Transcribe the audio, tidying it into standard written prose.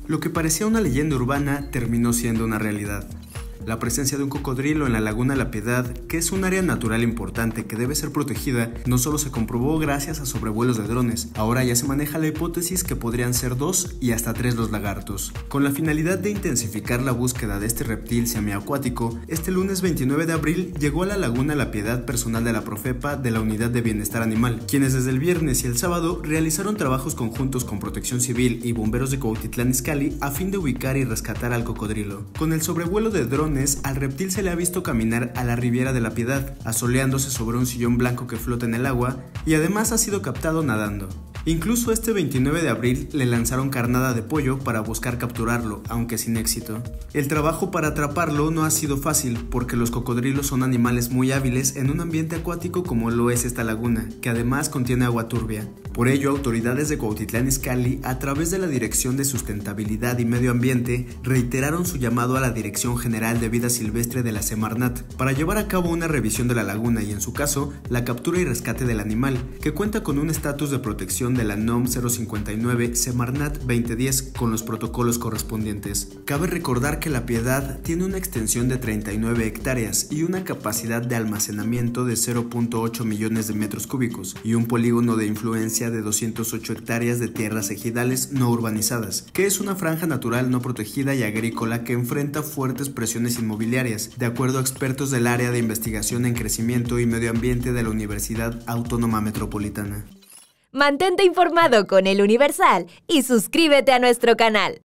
Lo que parecía una leyenda urbana terminó siendo una realidad. La presencia de un cocodrilo en la Laguna La Piedad, que es un área natural importante que debe ser protegida, no solo se comprobó gracias a sobrevuelos de drones, ahora ya se maneja la hipótesis que podrían ser 2 y hasta 3 los lagartos. Con la finalidad de intensificar la búsqueda de este reptil semiacuático, este lunes 29 de abril llegó a la Laguna La Piedad personal de la Profepa de la Unidad de Bienestar Animal, quienes desde el viernes y el sábado realizaron trabajos conjuntos con Protección Civil y bomberos de Cuautitlán Izcalli a fin de ubicar y rescatar al cocodrilo. Con el sobrevuelo de drones, al reptil se le ha visto caminar a la Riviera de la Piedad, asoleándose sobre un sillón blanco que flota en el agua, y además ha sido captado nadando. Incluso este 29 de abril le lanzaron carnada de pollo para buscar capturarlo, aunque sin éxito. El trabajo para atraparlo no ha sido fácil, porque los cocodrilos son animales muy hábiles en un ambiente acuático como lo es esta laguna, que además contiene agua turbia. Por ello, autoridades de Cuautitlán Izcalli, a través de la Dirección de Sustentabilidad y Medio Ambiente, reiteraron su llamado a la Dirección General de Vida Silvestre de la Semarnat para llevar a cabo una revisión de la laguna y, en su caso, la captura y rescate del animal, que cuenta con un estatus de protección de la NOM 059 Semarnat 2010 con los protocolos correspondientes. Cabe recordar que La Piedad tiene una extensión de 39 hectáreas y una capacidad de almacenamiento de 0.8 millones de metros cúbicos y un polígono de influencia de 208 hectáreas de tierras ejidales no urbanizadas, que es una franja natural no protegida y agrícola que enfrenta fuertes presiones inmobiliarias, de acuerdo a expertos del área de investigación en crecimiento y medio ambiente de la Universidad Autónoma Metropolitana. Mantente informado con El Universal y suscríbete a nuestro canal.